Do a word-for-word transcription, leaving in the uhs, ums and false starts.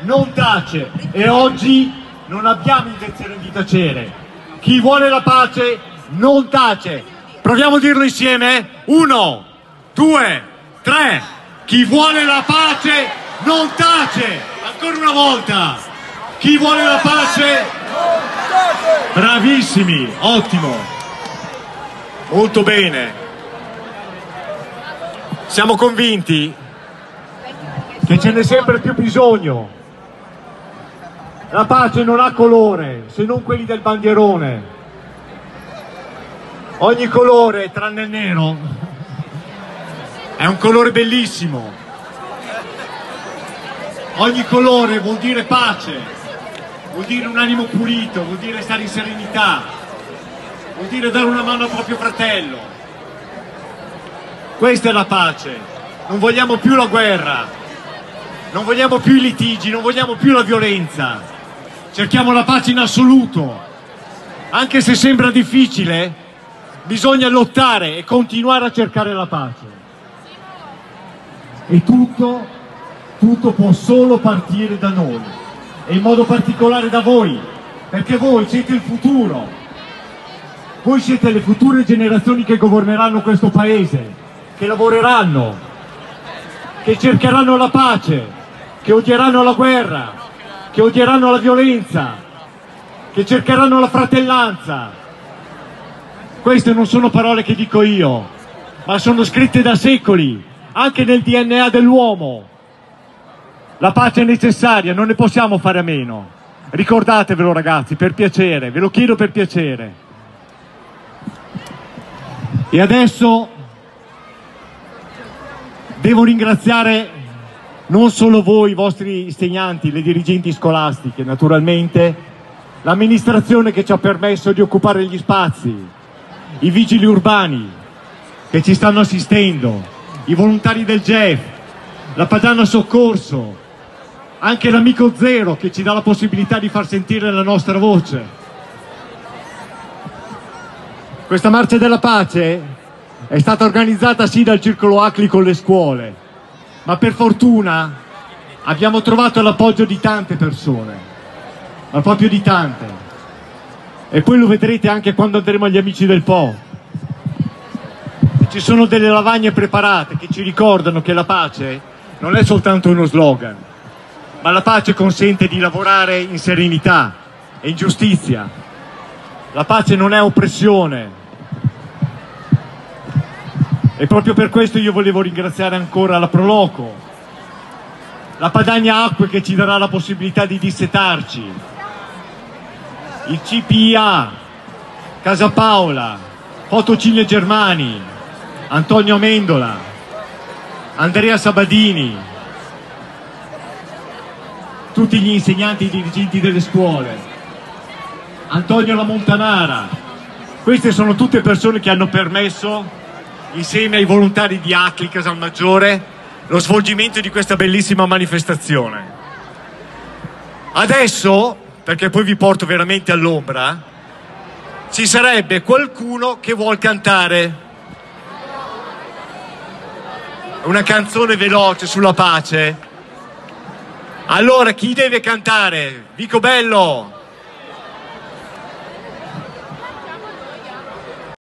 non tace, e oggi non abbiamo intenzione di tacere. Chi vuole la pace non tace. Proviamo a dirlo insieme? Uno, due, tre. Chi vuole la pace non tace. Ancora una volta. Chi vuole la pace? Bravissimi, ottimo. Molto bene. Siamo convinti che ce n'è sempre più bisogno. La pace non ha colore, se non quelli del bandierone. Ogni colore, tranne il nero, è un colore bellissimo. Ogni colore vuol dire pace, vuol dire un animo pulito, vuol dire stare in serenità, vuol dire dare una mano al proprio fratello. Questa è la pace. Non vogliamo più la guerra, non vogliamo più i litigi, non vogliamo più la violenza. Cerchiamo la pace in assoluto. Anche se sembra difficile, bisogna lottare e continuare a cercare la pace. E tutto, tutto può solo partire da noi, e in modo particolare da voi, perché voi siete il futuro. Voi siete le future generazioni che governeranno questo paese, che lavoreranno, che cercheranno la pace, che odieranno la guerra, che odieranno la violenza, che cercheranno la fratellanza. Queste non sono parole che dico io, ma sono scritte da secoli, anche nel D N A dell'uomo. La pace è necessaria, non ne possiamo fare a meno. Ricordatevelo, ragazzi, per piacere, ve lo chiedo per piacere. E adesso devo ringraziare non solo voi, i vostri insegnanti, le dirigenti scolastiche, naturalmente, l'amministrazione che ci ha permesso di occupare gli spazi, i vigili urbani che ci stanno assistendo, i volontari del G E F, la Padana Soccorso, anche l'Amico Zero che ci dà la possibilità di far sentire la nostra voce. Questa marcia della pace è stata organizzata sì dal Circolo Acli con le scuole, ma per fortuna abbiamo trovato l'appoggio di tante persone, ma proprio di tante. E poi lo vedrete anche quando andremo agli Amici del Po. Ci sono delle lavagne preparate che ci ricordano che la pace non è soltanto uno slogan, ma la pace consente di lavorare in serenità e in giustizia. La pace non è oppressione. E proprio per questo io volevo ringraziare ancora la Proloco, la Padania Acque che ci darà la possibilità di dissetarci, il C P I A, Casa Paola, Fotocine Germani, Antonio Amendola, Andrea Sabadini, tutti gli insegnanti e dirigenti delle scuole, Antonio La Montanara. Queste sono tutte persone che hanno permesso, insieme ai volontari di Acli Casalmaggiore, lo svolgimento di questa bellissima manifestazione. Adesso, perché poi vi porto veramente all'ombra, ci sarebbe qualcuno che vuol cantare una canzone veloce sulla pace. Allora chi deve cantare? Vico Bello!